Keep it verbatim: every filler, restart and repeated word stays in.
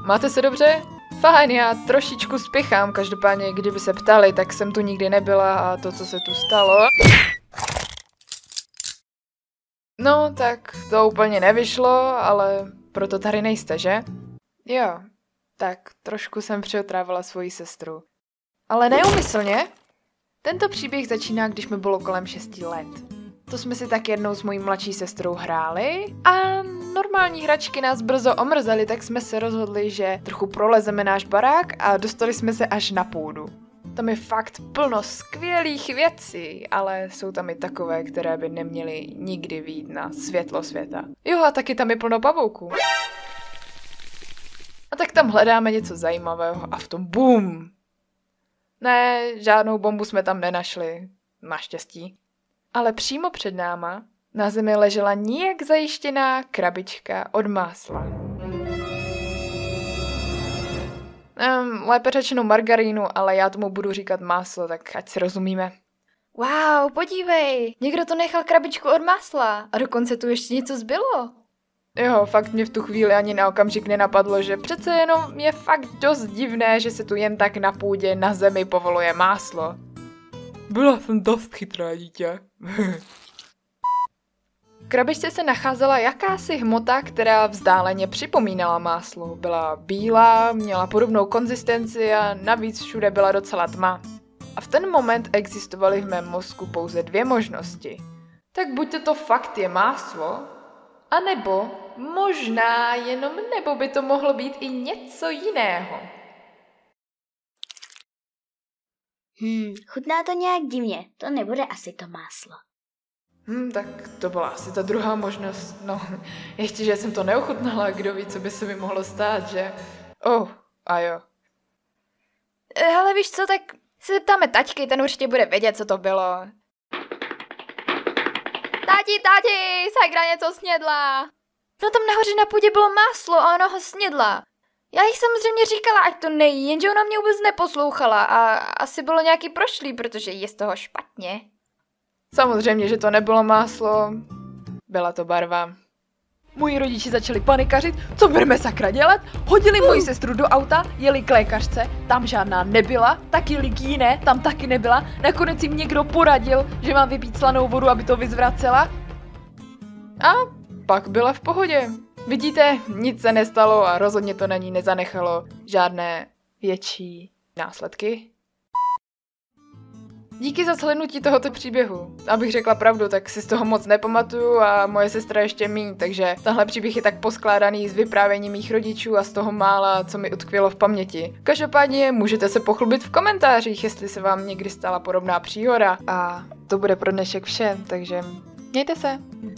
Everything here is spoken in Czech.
máte se dobře? Fajn, já trošičku spěchám, každopádně kdyby se ptali, tak jsem tu nikdy nebyla a to, co se tu stalo... No, tak to úplně nevyšlo, ale proto tady nejste, že? Jo, tak trošku jsem přeotrávila svoji sestru. Ale neumyslně. Tento příběh začíná, když mi bylo kolem šesti let. To jsme si tak jednou s mojí mladší sestrou hráli a normální hračky nás brzo omrzely, tak jsme se rozhodli, že trochu prolezeme náš barák a dostali jsme se až na půdu. Tam je fakt plno skvělých věcí, ale jsou tam i takové, které by neměly nikdy vyjít na světlo světa. Jo, a taky tam je plno pavouků. A tak tam hledáme něco zajímavého a v tom bum! Ne, žádnou bombu jsme tam nenašli, naštěstí. Ale přímo před náma na zemi ležela nijak zajištěná krabička od másla. Um, lépe řečeno margarínu, ale já tomu budu říkat máslo, tak ať si rozumíme. Wow, podívej, někdo to nechal krabičku od másla a dokonce tu ještě něco zbylo. Jo, fakt mě v tu chvíli ani na okamžik nenapadlo, že přece jenom je fakt dost divné, že se tu jen tak na půdě na zemi povoluje máslo. Byla jsem dost chytrá dítě. V krabičce se nacházela jakási hmota, která vzdáleně připomínala máslo. Byla bílá, měla podobnou konzistenci a navíc všude byla docela tma. A v ten moment existovaly v mém mozku pouze dvě možnosti. Tak buď to fakt je máslo, anebo možná jenom nebo by to mohlo být i něco jiného. Hmm, chutná to nějak divně, to nebude asi to máslo. Hmm, tak to byla asi ta druhá možnost. No, ještě, že jsem to neochutnala, kdo ví, co by se mi mohlo stát, že? Oh, a jo. Hele, víš co, tak se zeptáme taťky, ten určitě bude vědět, co to bylo. Tati, tati, Sagra něco snědla. No tam nahoře na půdě bylo máslo a ona ho snědla. Já jí samozřejmě říkala, ať to nejí, jenže ona mě vůbec neposlouchala a asi bylo nějaký prošlý, protože je z toho špatně. Samozřejmě, že to nebylo máslo, byla to barva. Moji rodiči začali panikařit, co budeme sakra dělat, hodili moji sestru do auta, jeli k lékařce, tam žádná nebyla, tak jeli k jiné, tam taky nebyla, nakonec jim někdo poradil, že mám vypít slanou vodu, aby to vyzvracela. A pak byla v pohodě. Vidíte, nic se nestalo a rozhodně to na ní nezanechalo žádné větší následky. Díky za slednutí tohoto příběhu. Abych řekla pravdu, tak si z toho moc nepamatuju a moje sestra ještě míň, takže tenhle příběh je tak poskládaný z vyprávění mých rodičů a z toho mála, co mi utkvělo v paměti. Každopádně můžete se pochlubit v komentářích, jestli se vám někdy stala podobná příhoda. A to bude pro dnešek vše, takže mějte se.